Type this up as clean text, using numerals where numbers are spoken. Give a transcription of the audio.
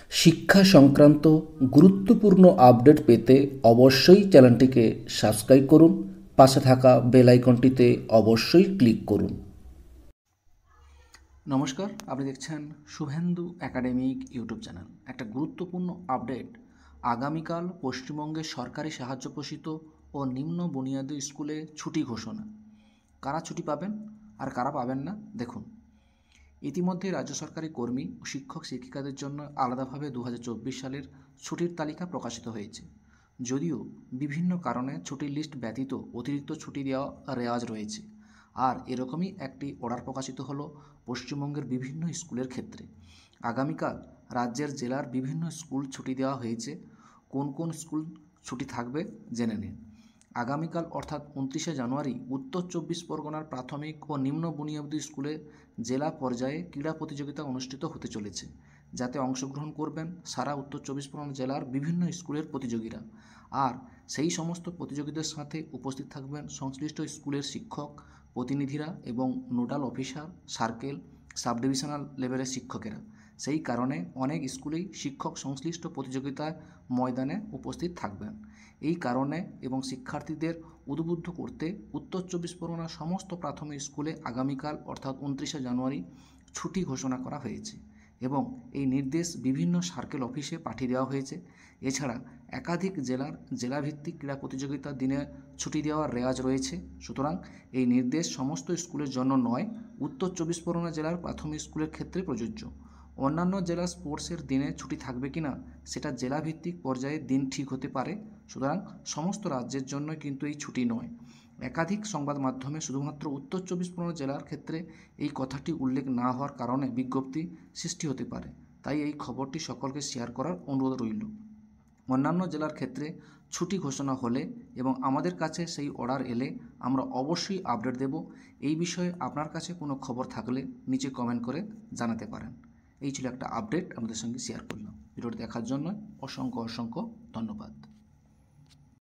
শিক্ষা সংক্রান্ত গুরুত্বপূর্ণ আপডেট পেতে অবশ্যই চ্যানেলটিকে সাবস্ক্রাইব করুন, পাশে থাকা বেল আইকনটিতে অবশ্যই ক্লিক করুন। নমস্কার, আপনি দেখছেন শুভেন্দু একাডেমিক ইউটিউব চ্যানেল। একটা গুরুত্বপূর্ণ আপডেট, আগামীকাল পশ্চিমবঙ্গে সরকারি সাহায্য পোষিত ও নিম্ন বুনিয়াদী স্কুলে ছুটি ঘোষণা। কারা ছুটি পাবেন আর কারা পাবেন না দেখুন। ইতিমধ্যে রাজ্য সরকারি কর্মী ও শিক্ষক শিক্ষিকাদের জন্য আলাদাভাবে 2024 সালের ছুটির তালিকা প্রকাশিত হয়েছে। যদিও বিভিন্ন কারণে ছুটির লিস্ট ব্যতীত অতিরিক্ত ছুটি দেওয়া রেওয়াজ রয়েছে, আর এরকমই একটি অর্ডার প্রকাশিত হলো পশ্চিমবঙ্গের বিভিন্ন স্কুলের ক্ষেত্রে। আগামীকাল রাজ্যের জেলার বিভিন্ন স্কুল ছুটি দেওয়া হয়েছে। কোন কোন স্কুল ছুটি থাকবে জেনে নিন। আগামীকাল অর্থাৎ 29শে জানুয়ারি উত্তর চব্বিশ পরগনার প্রাথমিক ও নিম্ন বুনিয়াদী স্কুলে জেলা পর্যায়ে ক্রীড়া প্রতিযোগিতা অনুষ্ঠিত হতে চলেছে, যাতে অংশগ্রহণ করবেন সারা উত্তর চব্বিশ পরগনা জেলার বিভিন্ন স্কুলের প্রতিযোগীরা। আর সেই সমস্ত প্রতিযোগীদের সাথে উপস্থিত থাকবেন সংশ্লিষ্ট স্কুলের শিক্ষক প্রতিনিধিরা এবং nodal officer, circle, sub divisional লেভেলের শিক্ষকেরা। সেই কারণে অনেক স্কুলেই শিক্ষক সংশ্লিষ্ট প্রতিযোগিতায় ময়দানে উপস্থিত থাকবেন। এই কারণে এবং শিক্ষার্থীদের উদ্বুদ্ধ করতে উত্তর চব্বিশ পরগনার সমস্ত প্রাথমিক স্কুলে আগামীকাল অর্থাৎ 29শে জানুয়ারি ছুটি ঘোষণা করা হয়েছে এবং এই নির্দেশ বিভিন্ন সার্কেল অফিসে পাঠিয়ে দেওয়া হয়েছে। এছাড়া একাধিক জেলাভিত্তিক ক্রীড়া প্রতিযোগিতার দিনে ছুটি দেওয়ার রেওয়াজ রয়েছে। সুতরাং এই নির্দেশ সমস্ত স্কুলের জন্য নয়, উত্তর চব্বিশ পরগনা জেলার প্রাথমিক স্কুলের ক্ষেত্রে প্রযোজ্য। অন্যান্য জেলা স্পোর্টসের দিনে ছুটি থাকবে কিনা সেটা জেলাভিত্তিক পর্যায়ে দিন ঠিক হতে পারে। সুতরাং সমস্ত রাজ্যের জন্য কিন্তু এই ছুটি নয়। একাধিক সংবাদ মাধ্যমে শুধুমাত্র উত্তর চব্বিশ পরগনা জেলার ক্ষেত্রে এই কথাটি উল্লেখ না হওয়ার কারণে বিজ্ঞপ্তি সৃষ্টি হতে পারে। তাই এই খবরটি সকলকে শেয়ার করার অনুরোধ রইল। অন্যান্য জেলার ক্ষেত্রে ছুটি ঘোষণা হলে এবং আমাদের কাছে সেই অর্ডার এলে আমরা অবশ্যই আপডেট দেব। এই বিষয়ে আপনার কাছে কোনো খবর থাকলে নিচে কমেন্ট করে জানাতে পারেন। এই ছিল একটা আপডেট আপনাদের সঙ্গে শেয়ার করলাম। ভিডিওটি দেখার জন্য অসংখ্য ধন্যবাদ।